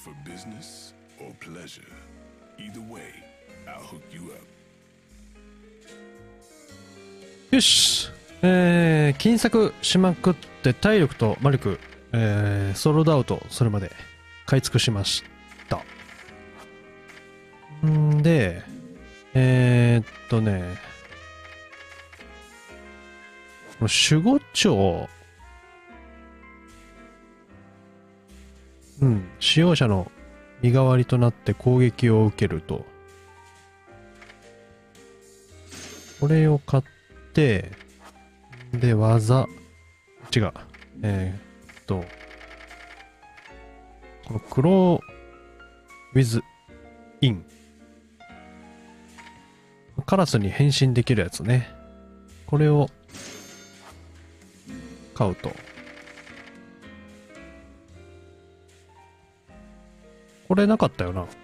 for business or pleasure? Either way, I'll hook you up. よし、金策しまくって体力と魔力、ソールドアウトそれまで買い尽くしました。んで、この守護長、使用者の身代わりとなって攻撃を受けると。これを買って、で、技、違う。このクローウィズイン。カラスに変身できるやつね。これを買うと。これなかったよな。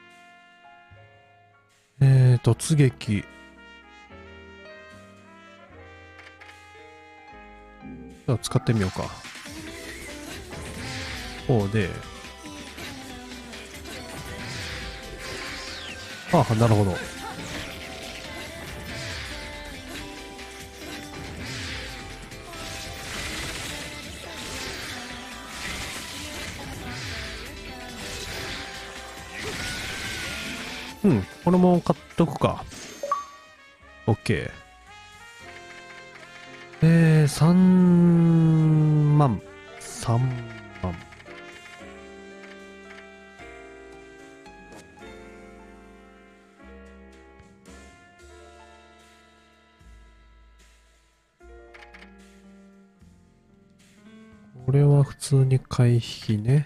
突撃。じゃあ使ってみようか。こうで。ああ、なるほど。これも買っとくか。OK。3万。3万。これは普通に回避ね。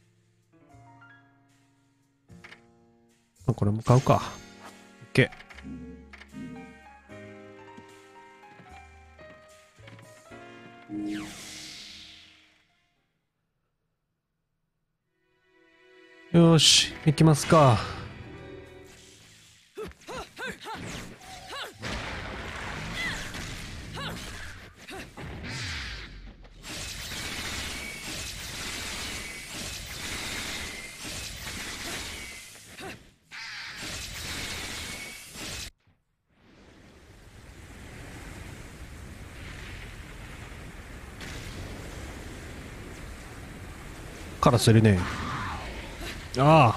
これも買うか。OK。よし、行きますか。カラスいるね。ああ。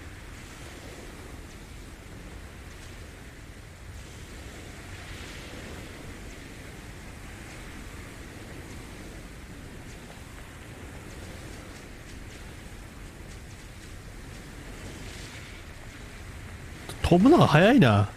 飛ぶのが早いな。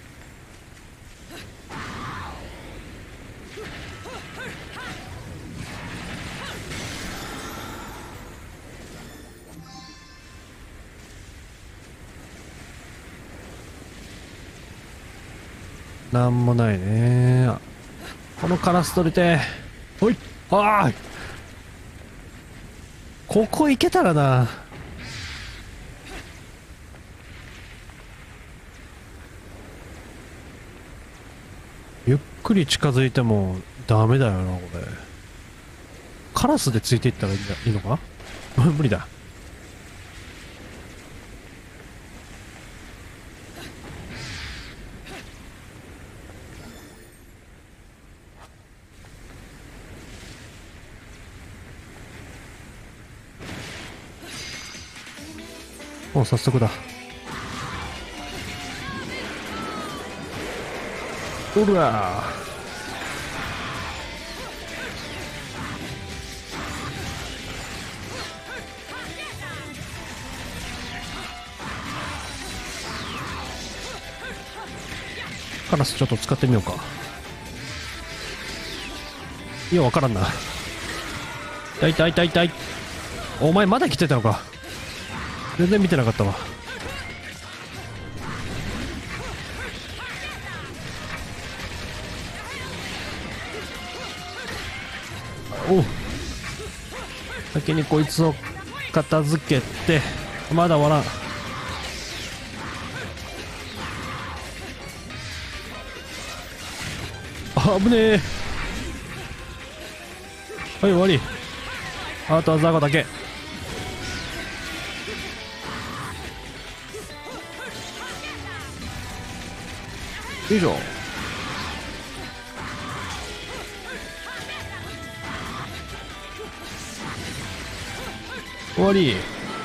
なんもないね。このカラス取れて。ほい。ああ。ここ行けたらな。ゆっくり近づいてもダメだよな、これ。カラスでついていったらいいのか無理だ。もう早速だ。おらカラスちょっと使ってみようか。いや、わからんな。痛い痛い痛い痛い。お前まだ来てたのか。全然見てなかったわ。おう。先にこいつを片付けて、まだ終わらん。あぶねえ。はい、終わり。あとはザゴだけ。 よいしょ。終わり。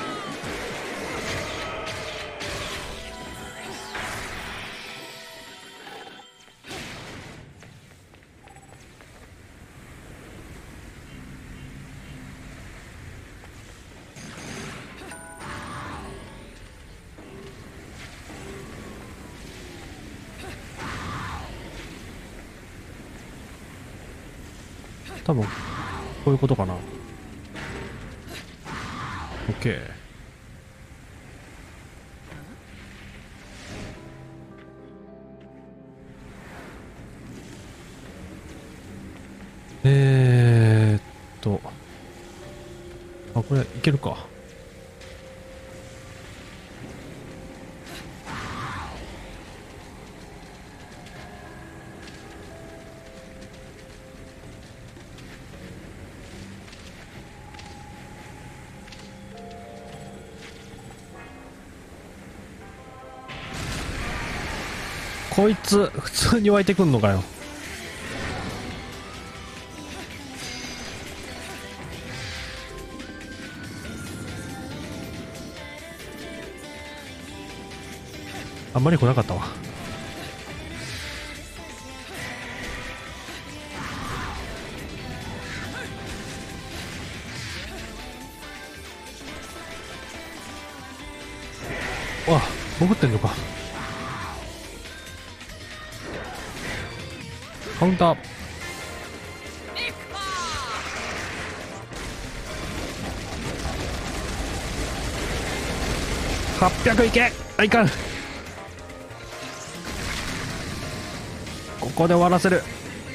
多分こういうことかな。 OK。 あ、これいけるか。こいつ普通に湧いてくんのかよ。あんまり来なかったわ。わ、潜ってんのか。カウンター。800いけ。あ、いかん。ここで終わらせる。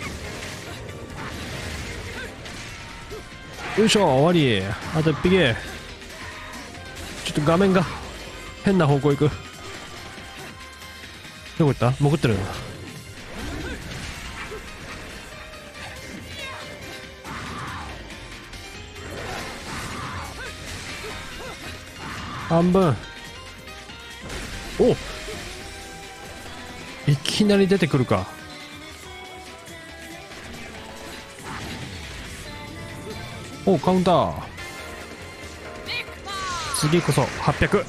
よいしょ、終わり。あと1匹。ちょっと画面が変な方向行く。どこ行った？潜ってるよな。半分。お、いきなり出てくるか。お、カウンター。次こそ800。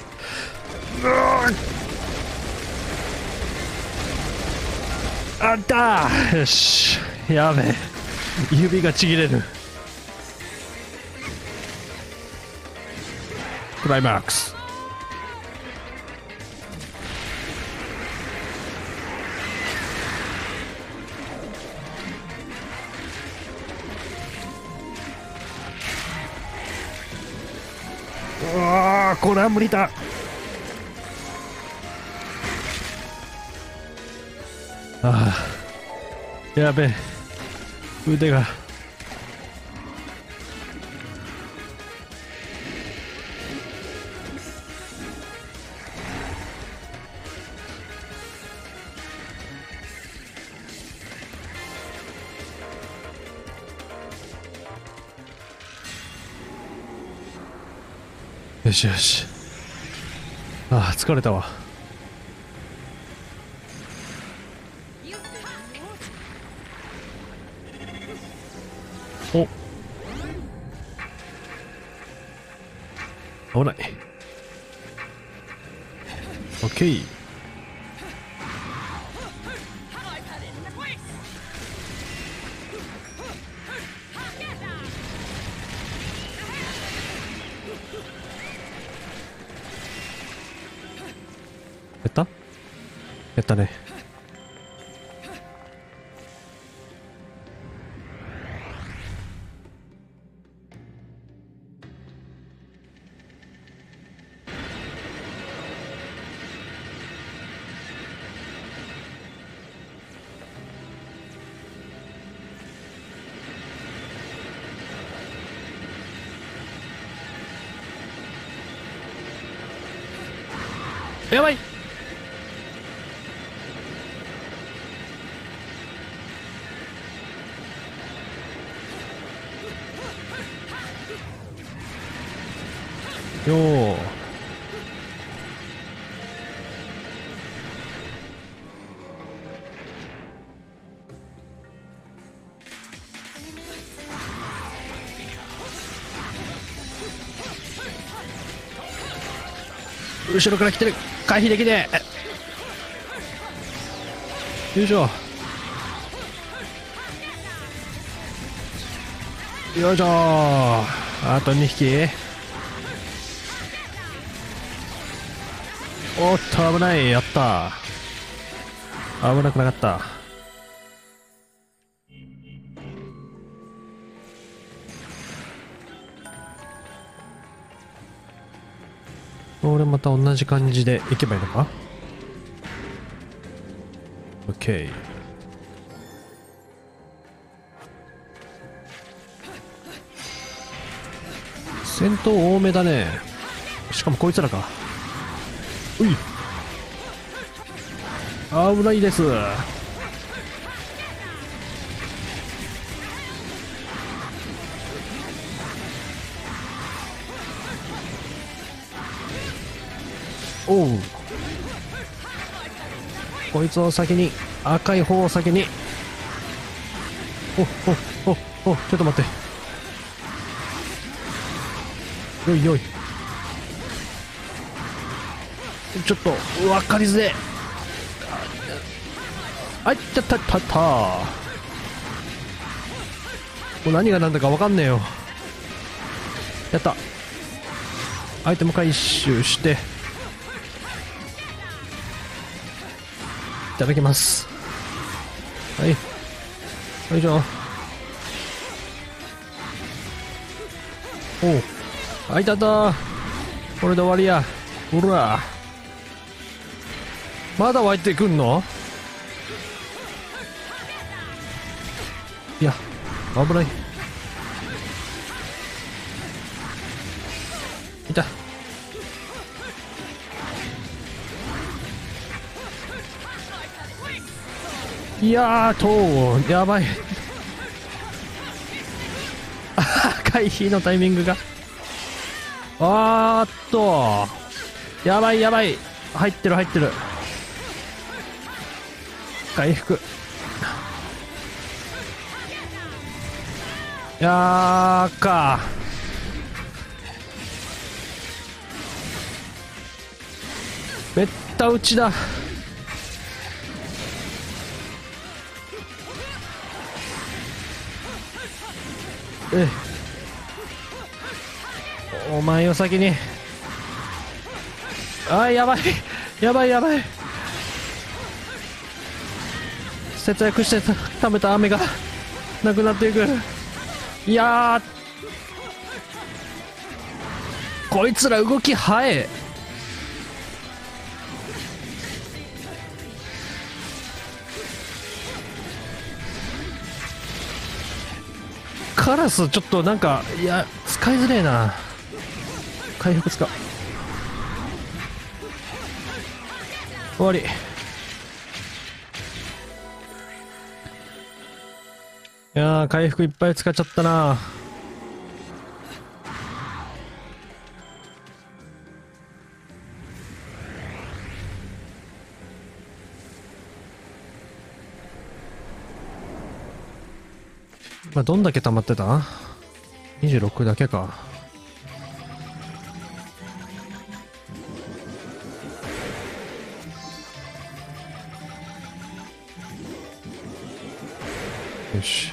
あったー。よし、やべえ、指がちぎれる。クライマックス。うわー、これは無理だ。ああ、やべえ、腕が。よしよし。ああ、疲れたわ。お、危ない。オッケー。やった？やったね。やばい。よー。 後ろから来てる。回避できねえ。よいしょ。よいしょ。あと2匹。おっと危ない。やった。危なくなかった。俺また同じ感じで行けばいいのか？ OK。 戦闘多めだね。しかもこいつらか。うい、危ないです。おう、こいつを先に、赤い方を先に。ちょっと待って。よいよい、ちょっと分かりづれ。あいちゃったったった。もう何が何だか分かんねえよ。やった。アイテム回収していただきます。はい、よいしょ。おう、あいたった。これで終わりや。ほら、まだ湧いてくんの？いや、危ない。いた。いやーと、やばい。回避のタイミングが。やばいやばい。入ってる入ってる。回復。やーか。めった打ちだ。お前を先に。やばいやばいやばい。節約して食べた飴がなくなっていく。いやー、こいつら動き早え。カラスちょっとなんか、いや使いづれえな。回復使う。終わり。いやー、回復いっぱい使っちゃったな。まあ、どんだけ溜まってた？ 26 だけか。よし。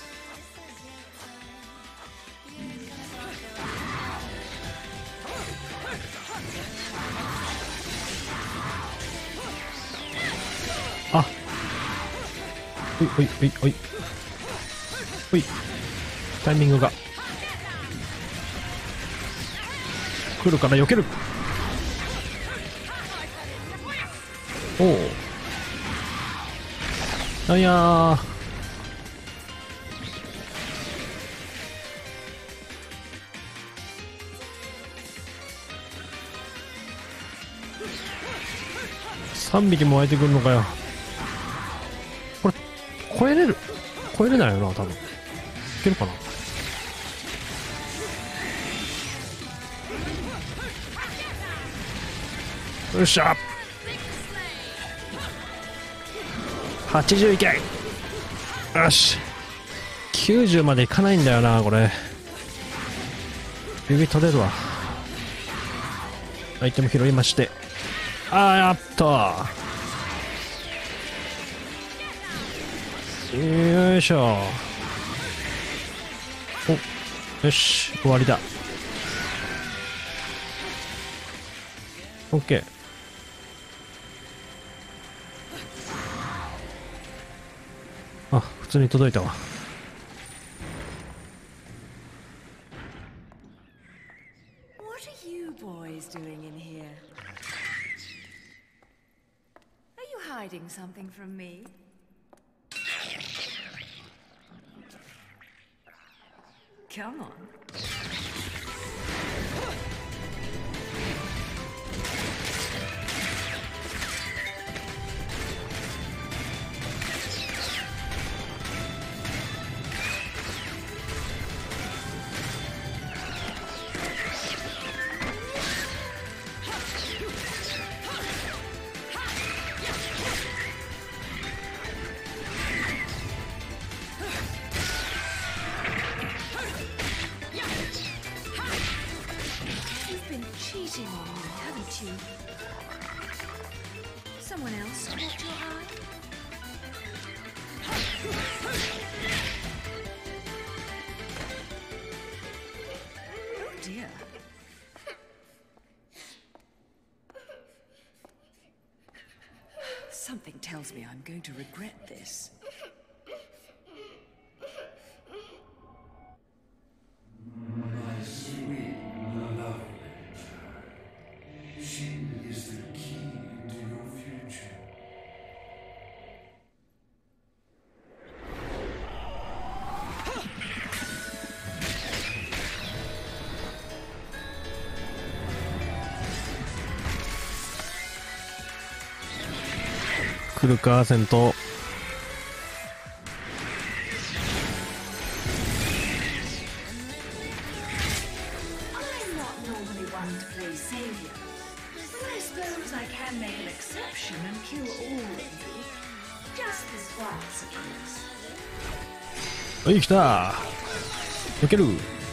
あ、おいおいおいおいおい、タイミングが来るから避ける。おお、なんやー。3匹も湧いてくるのかよ。これ超えれないよな、多分。いけるかな。よっしゃ、80いけ。よし、90までいかないんだよな、これ。指取れるわ。 アイテム拾いまして、やっと、よいしょ。お、よし、終わりだ。オッケー。普通に届いたわ。 What are you boys doing in here? Are you hiding something from me? Come on. Cheating on me, haven't you? Someone else caught your eye? Oh dear. Something tells me I'm going to regret this. My sweet love. She is the key to your future. 来るか、戦闘。 I'm not normally one to play savior, but I suppose I can make an exception and kill all of you. Just this once, of course. はい、来た。避ける。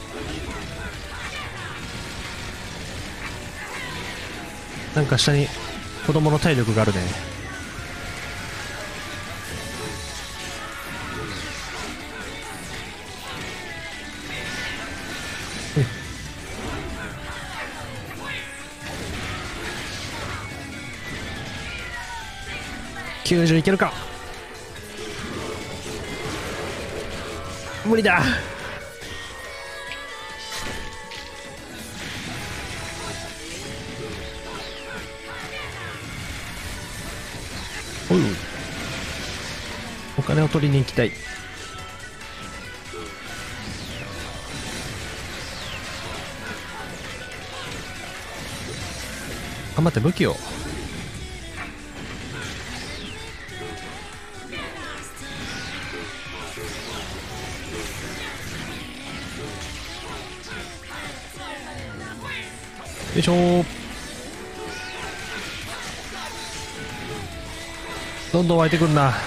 なんか下に子供の体力があるね。90いけるか。無理だ。お金を取りに行きたい。頑張って武器を。よいしょー。どんどん湧いてくるな。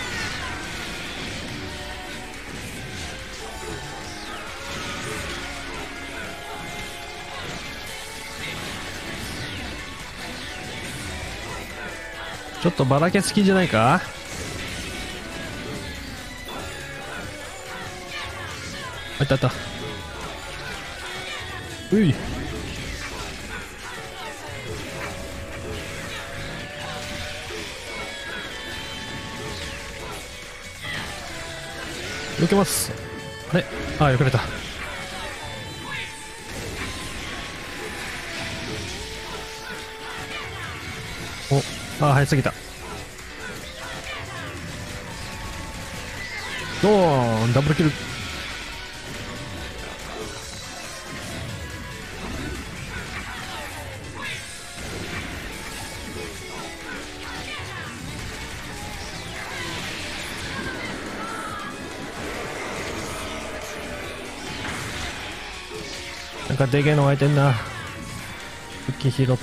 ちょっとばらけすぎじゃないか。あったあった。うい。避けます。あれ、避かれた。早すぎた。ドーン、ダブルキル。なんかでけえの湧いてんな。武器拾って。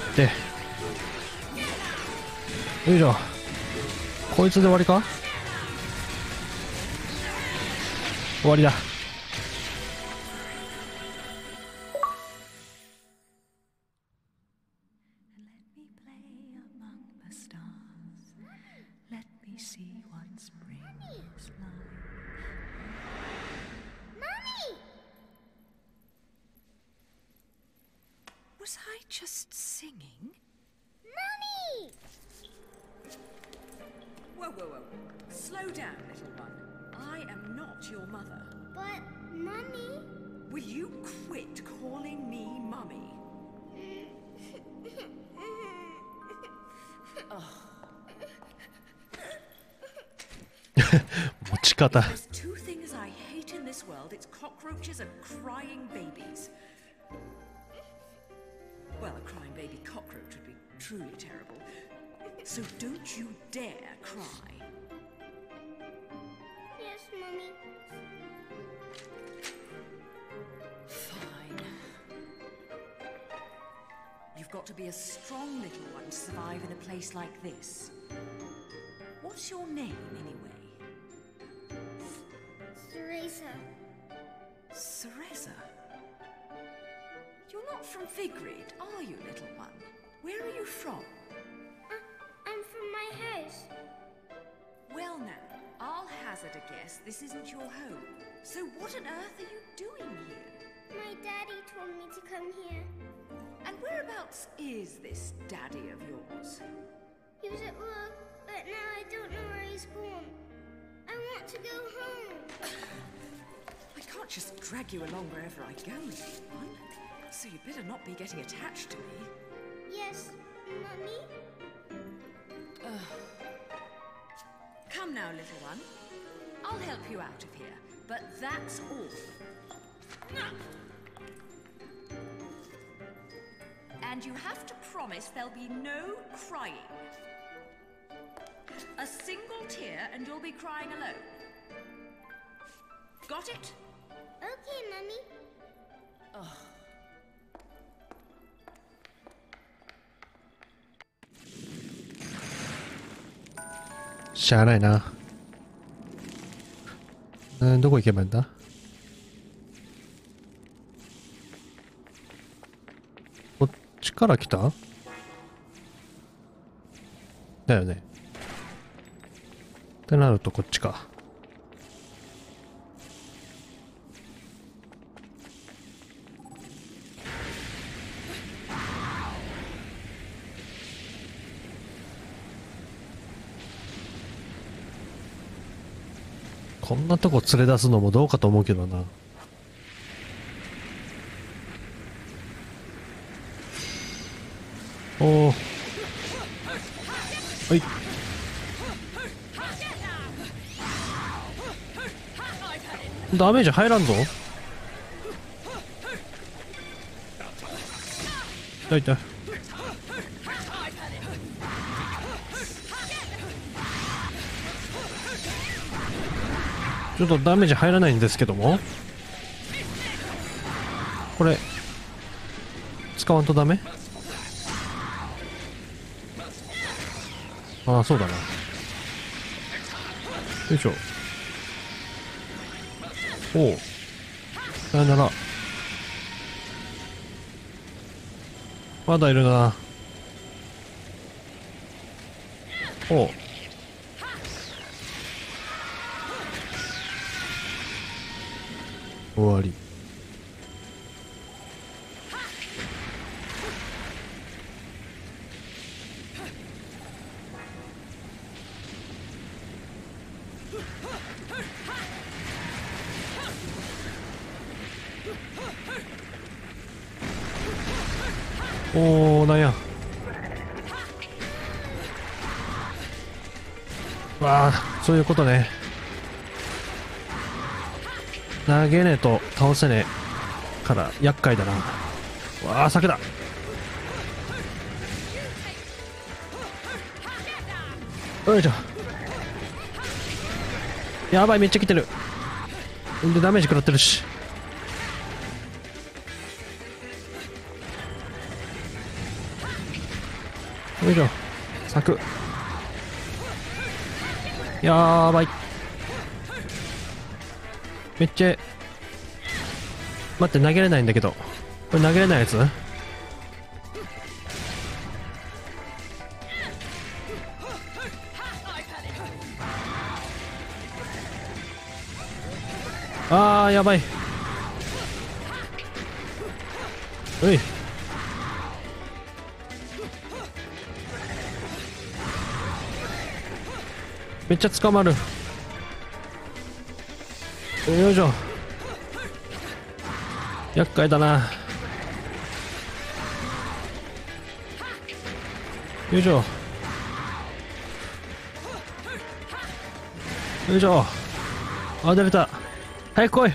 よいしょ。こいつで終わりか。終わりだ。 Was I just singing? Mummy! Whoa, whoa, whoa. Slow down, little one. I am not your mother. But, Mummy... Will you quit calling me Mummy? 持ち方。 There's two things I hate in this world. It's cockroaches and crying babies. Well, a crying baby cockroach would be truly terrible. So don't you dare cry. Yes, Mummy. Fine. You've got to be a strong little one to survive in a place like this. What's your name, anyway? Teresa. Cereza? You're not from Vigrid, are you, little one? Where are you from? I'm from my house. Well now, I'll hazard a guess this isn't your home. So what on earth are you doing here? My daddy told me to come here. And whereabouts is this daddy of yours? He was at work, but now I don't know where he's gone. I want to go home. I can't just drag you along wherever I go, little one. So you'd better not be getting attached to me. Yes, Mummy? Come now, little one. I'll help you out of here, but that's all. And you have to promise there'll be no crying. A single tear and you'll be crying alone. Got it? Okay, Mummy. しゃあないな。どこ行けばいいんだ？こっちから来た？だよね。ってなるとこっちか。こんなとこ連れ出すのもどうかと思うけどな。おお。はい。ダメージ入らんぞ。痛い痛い。ちょっとダメージ入らないんですけども、これ使わんとダメ？ああ、そうだな。よいしょ。おう、さよなら。まだいるな。おう、終わり。おー、なんや。わあ、そういうことね。投げねえと倒せねえから厄介だな。わあ、酒だ。よいしょ。やばい、めっちゃ来てる。でダメージ食らってるし。よいしょ。咲く。やばい。めっちゃ、待って、投げれないんだけど。これ投げれないやつ？あー、やばい。うい。 めっちゃ捕まる。よいしょ。厄介だな。よいしょ。よいしょ。あ、出れた。早く来い。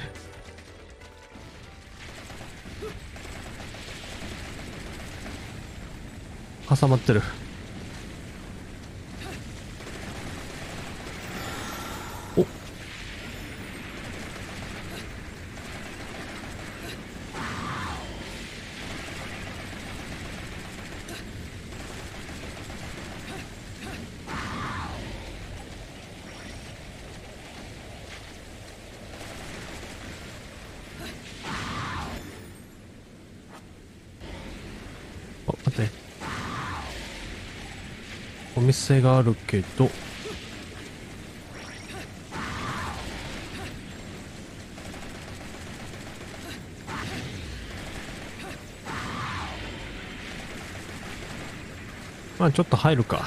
挟まってる。お、待って。お店があるけど。まあちょっと入るか。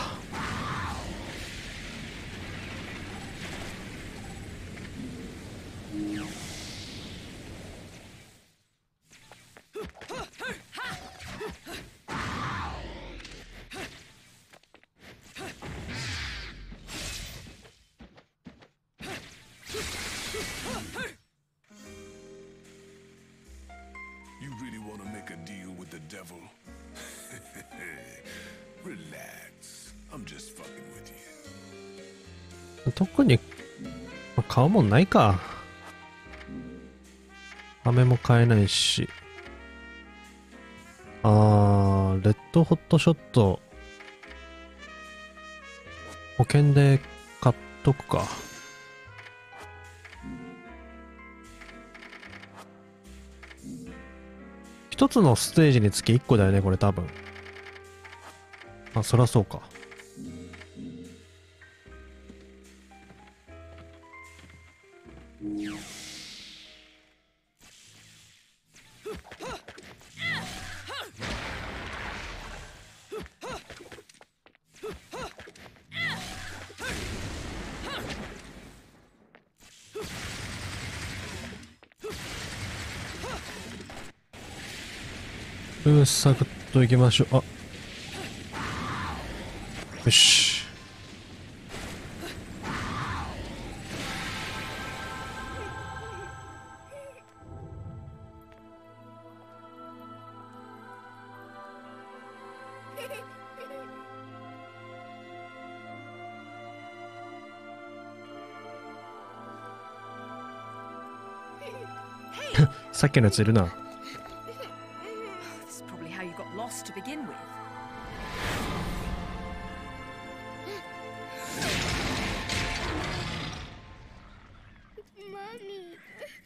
You really want to make a deal with the devil? Relax. I'm just fucking with you. 特に、まあ、買うもんないか。飴も買えないし。レッドホットショット。保険で買っとくか。一つのステージにつき1個だよね、これ多分。あ、そりゃそうか。サクッといきましょう。あ、よし。さっきのやついるな。 This is probably how you got lost to begin with. Mommy.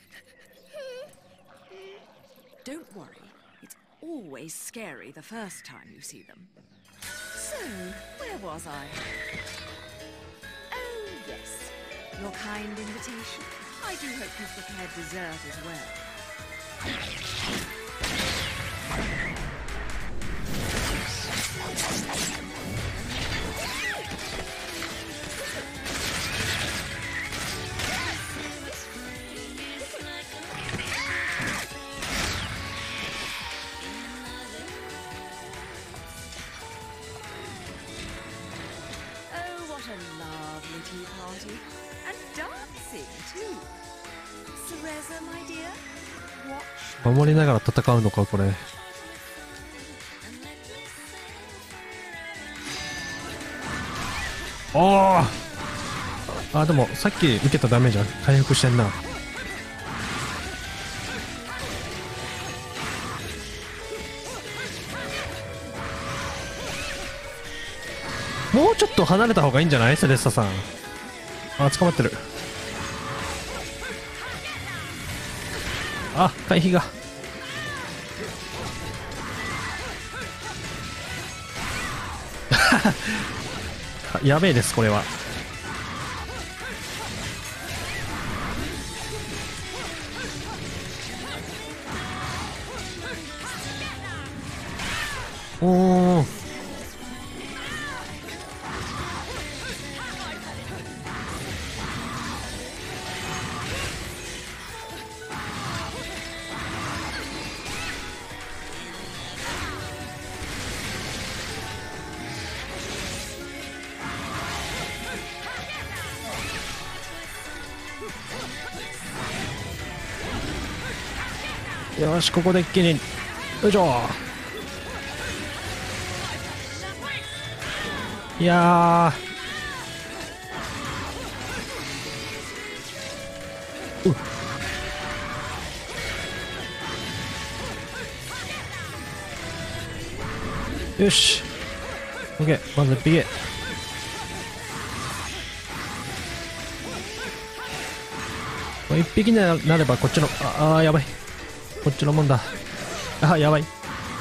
Don't worry, it's always scary the first time you see them. So, where was I? Oh, yes. Your kind invitation. I do hope you've prepared dessert as well. Oh, what a lovely tea party. And dancing, too. Cereza, my dear, watch. 守りながら戦うのか、これ。おー、でもさっき受けたダメージは回復してんな。もうちょっと離れた方がいいんじゃない、セレッサさん。捕まってる。回避が。やべえです、これは。おー。 よし、ここで一気に、よいしょ。いやよし OK、 まず1匹。1匹になればこっちの、やばい、こっちのもんだ。やばい。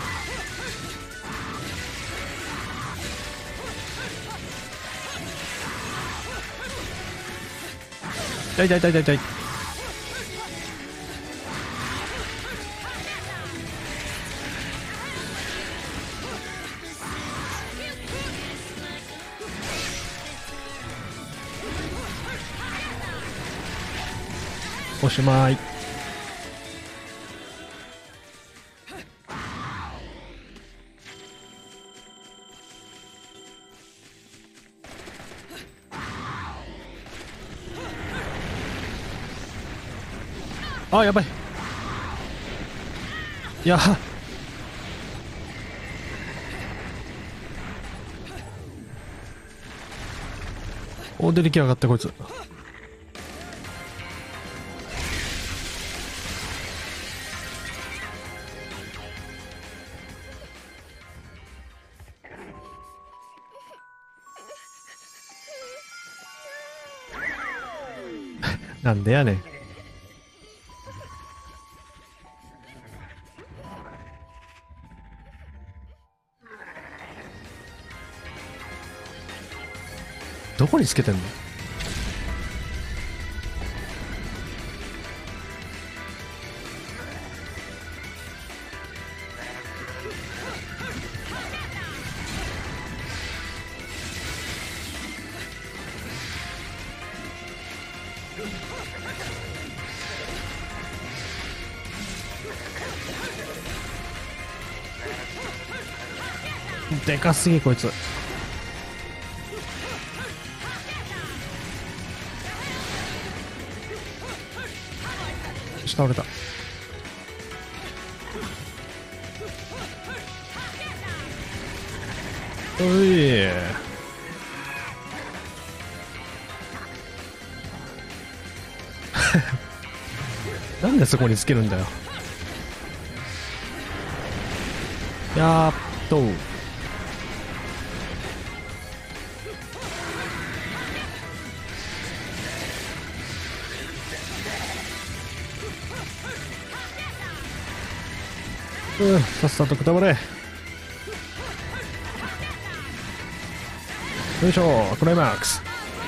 痛い痛い痛い痛い痛い。おしまい。やばい。いや、出てきやがったこいつ。なんでやねん。どこにつけてんの？でかすぎこいつ。よし、倒れた。おいなんでそこにつけるんだよ。やーっとさっさとくたばれ。よいしょ、クライマックス。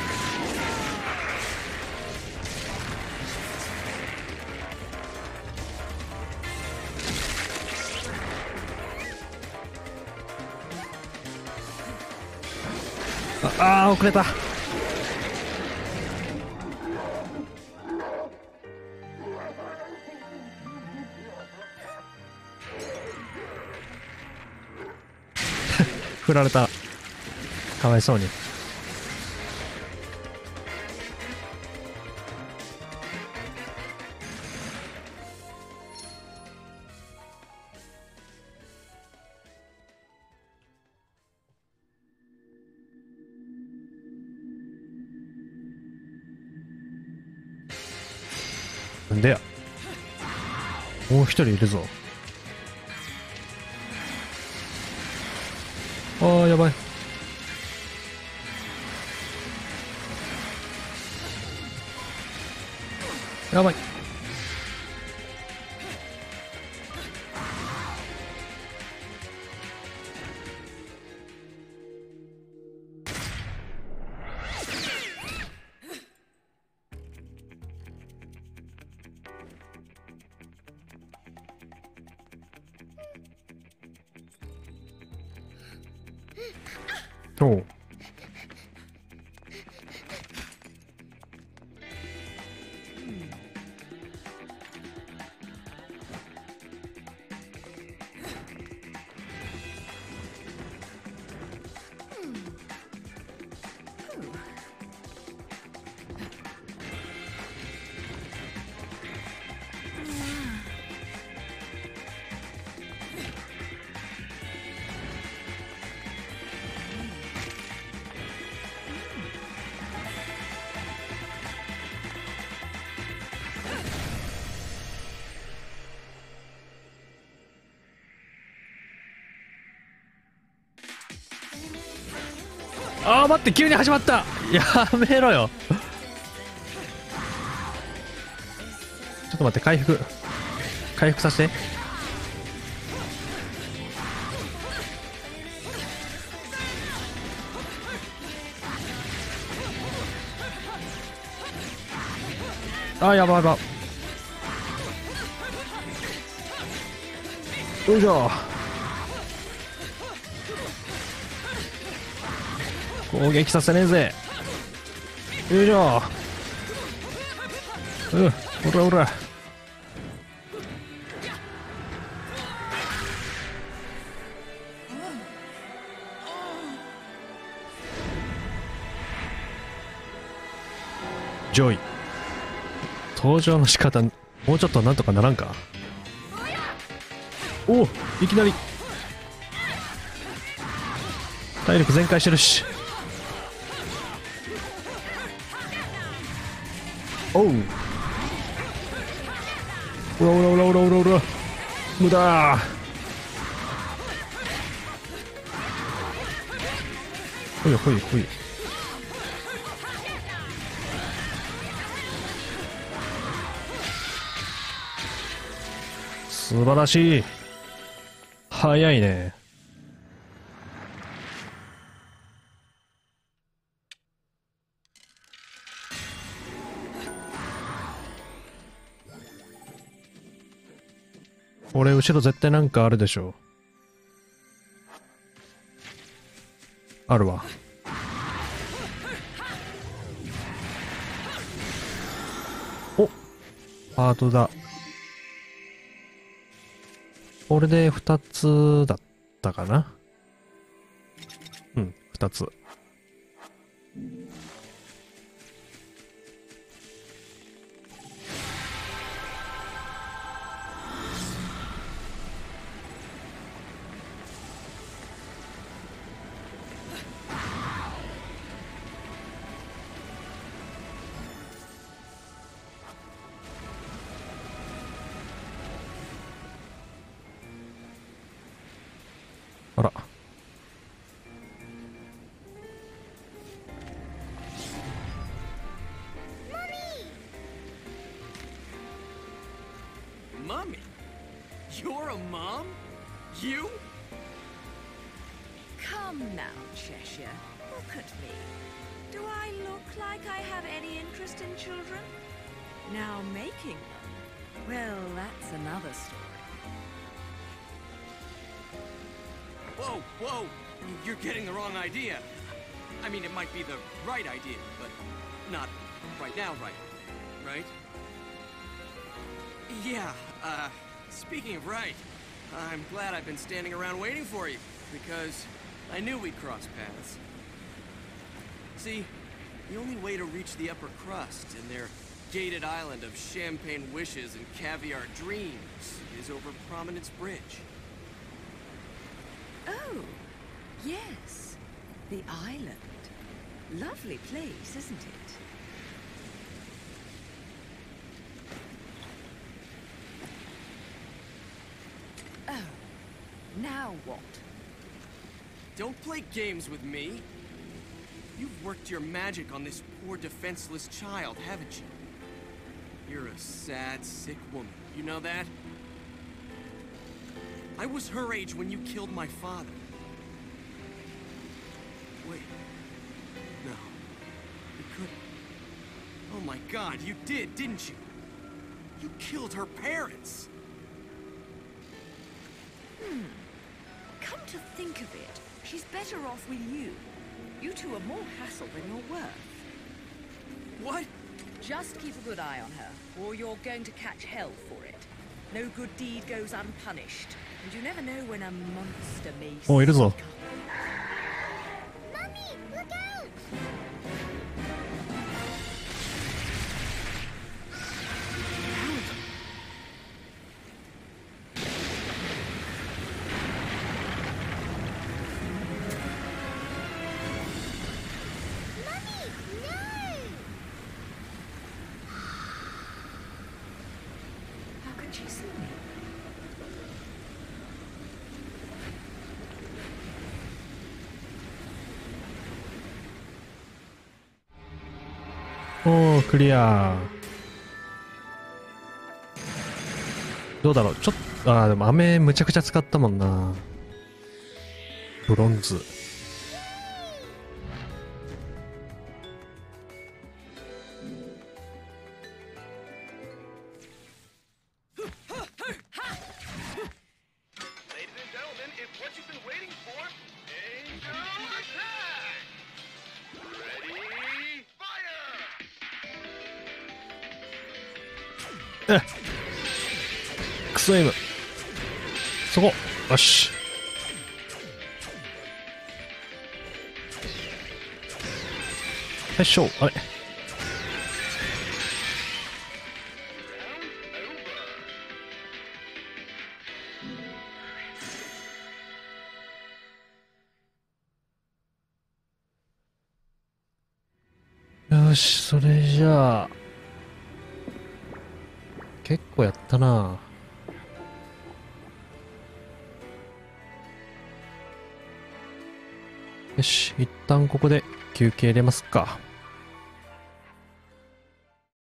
遅れた。振られた。かわいそうに。なんでや。もう一人いるぞ。やばい。やばい。おう。 あー待って、急に始まった。やめろよ。ちょっと待って、回復させて。あ、やばいやばい。よいしょ。攻撃させねえぜ。よいしょ。おらおら。ジョイ。登場の仕方、もうちょっとなんとかならんか。おお、いきなり体力全開してるし。おう、おらおらおらおらおらおら、無駄。ほいほいほい。素晴らしい。早いね。俺後ろ絶対なんかあるでしょ。あるわ。お、ハートだ。これで2つだったかな。うん、2つ。あら。 Mummy? You're a mom? You? Come now, Cheshire. Look at me. Do I look like I have any interest in children? Now making them, well, that's another story. Whoa, whoa! You're getting the wrong idea. I mean, it might be the right idea, but not right now, right? Yeah, speaking of right, I'm glad I've been standing around waiting for you, because I knew we'd cross paths. See, the only way to reach the upper crust and their gated island of champagne wishes and caviar dreams is over Prominence Bridge. Oh, yes. The island. Lovely place, isn't it? Oh, now what? Don't play games with me. You've worked your magic on this poor defenseless child, haven't you? You're a sad, sick woman. You know that? I was her age when you killed my father. Wait. No. You couldn't. Oh my God, you did, didn't you? You killed her parents! Come to think of it, she's better off with you. You two are more hassle than you're worth. What? Just keep a good eye on her, or you're going to catch hell for it. No good deed goes unpunished, and you never know when a monster may Oh, it is all. sneak up. Mummy, look out! Mummy, no! How could she see me? おー、クリア。どうだろう、ちょっと、でも飴むちゃくちゃ使ったもんな。ブロンズ。クソ M。そこ。よし。よいしょ。あれ。よし、それじゃあ。結構やったな。よし、一旦ここで休憩入れますか。